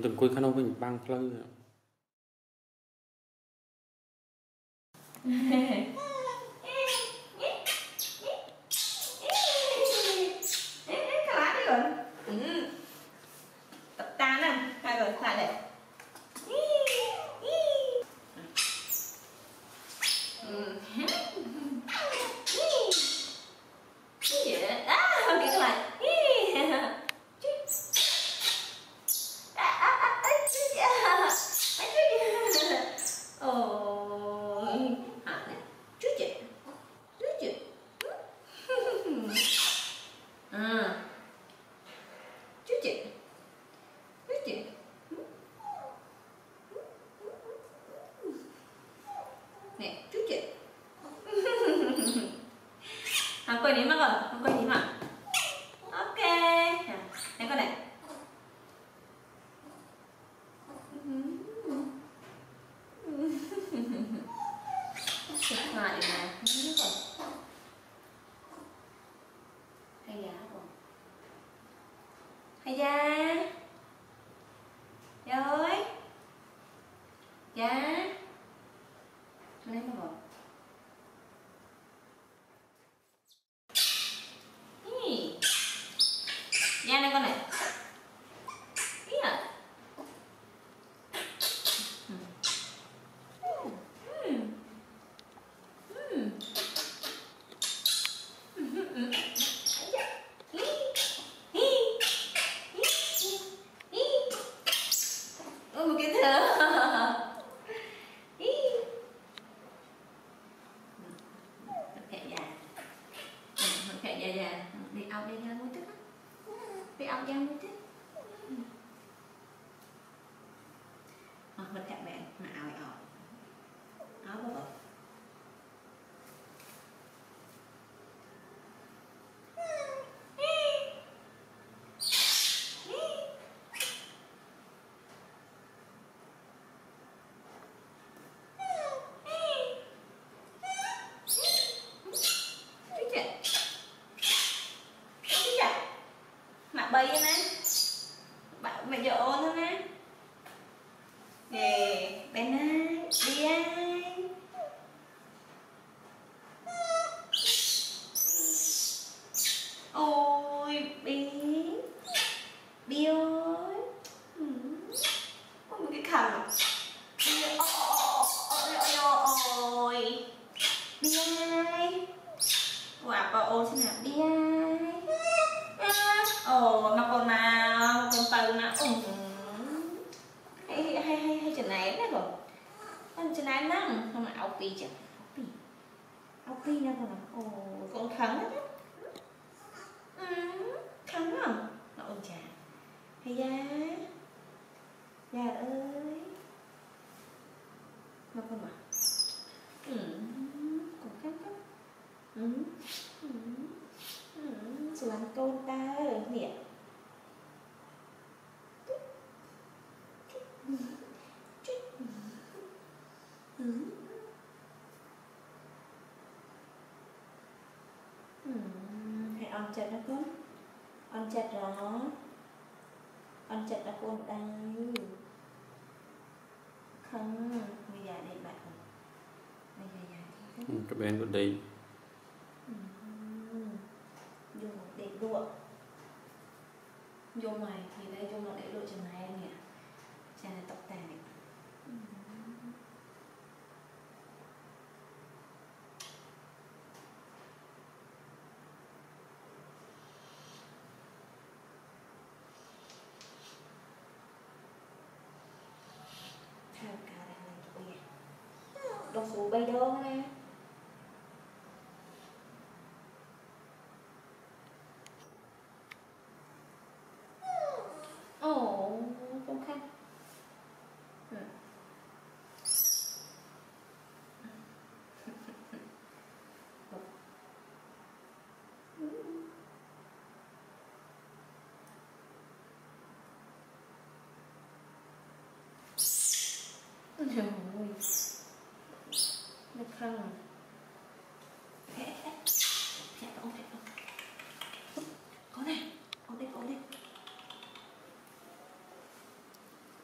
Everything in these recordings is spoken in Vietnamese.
từng cuối khăn với băng plơ cái lá đi rồi. Tập ta nè, hai rồi lại đây. Nè, chú chị. Quay điểm mà con, quay điểm mà. Ok. Này con này. Chụp lại mà, nó còn. Hay da còn. Hay da. Rồi. Da. Lấy nó vào. Da này con này. Ý à. Một cái thơ. Đi ao đi ra mua tích á, đi ao ra mua tích. Mình cạnh bạn mà ảo ảo bơ bơ. Bay nè, bạn mẹ giờ ôn thôi nè, nè bên này đi ai, ôi bi ơi, có một cái khăn à, ôi bi ai, quả bà ôn thế nào bi ai. Ồ, nó còn nào, con tàu nào, hay chuyện này đấy rồi, chuyện này năng, không là áo pi chứ, áo pi nha con nào, ồ, con khấn đấy, khấn không, nó ôn trà, hay da ơi, nó con mà, con khấn khấn, làm tôn ta rồi nè. Hãy on chặt nó con, on chặt đó, on chặt nó con đây, không bây giờ đây bạn, bây giờ cái bên của đây. Dùng để lụa, dùng này thì đây dùng nó để lụa chân này anh nhỉ, chân này tóc tai này. Theo cả đây này bây giờ, đọc số bay đơn nè. Không khăn. Rồi. Được không? Có này, có đây.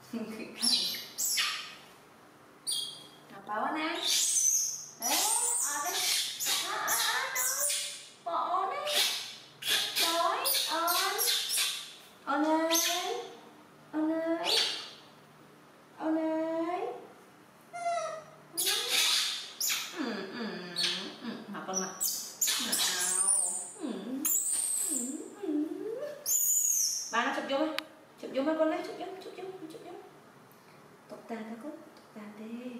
Apa nè? Đấy, ở đây. Bỏ đi. Rồi, ơn ơi. Ơn ơi. Ơn ơi. Mà con mặt. Nào. Ba nó chụp vô ấy. Chụp vô mấy con đấy, chụp vô. Tục tà ta cút, tục tà đi.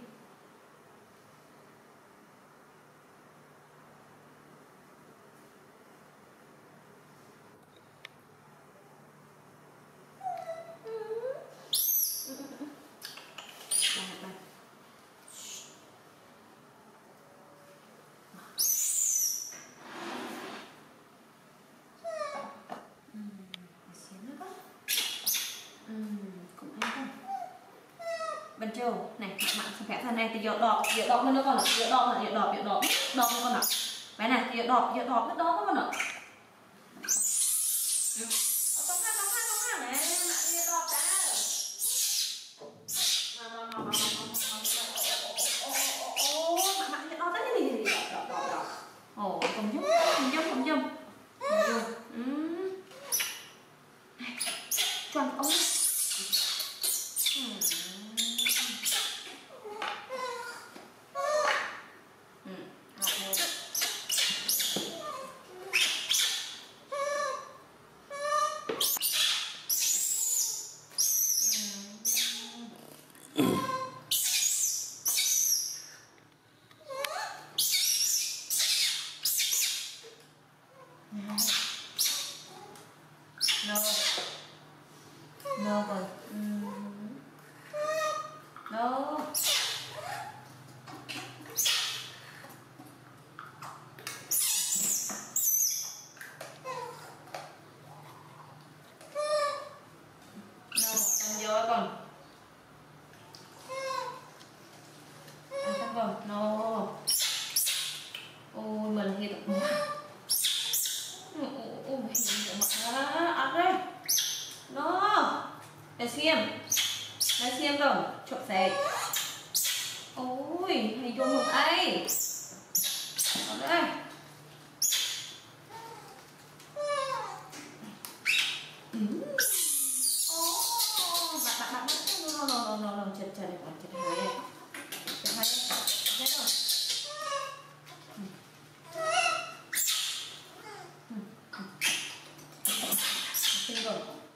Benjo này bạn sẽ thằng này thì dựa đọt lên nó con ạ, dựa đọt nữa con ạ. Bé này dựa đọt nó con ạ. Không ha này, bạn dựa đọt đã. Bạn dựa đọt đấy gì đọt. Ồ, cầm dâm. Chuẩn ông. No con. No. Ăn vô con. Ăn xong con. No. Ôi mình nghe được quá. Ôi mình nghe được quá. Ăn đây. No. Để xem rồi. Trộn sạch. Ôi, hay vô một ai. Ở đây. Bạn no, chật hay. Thế rồi. Xin rồi.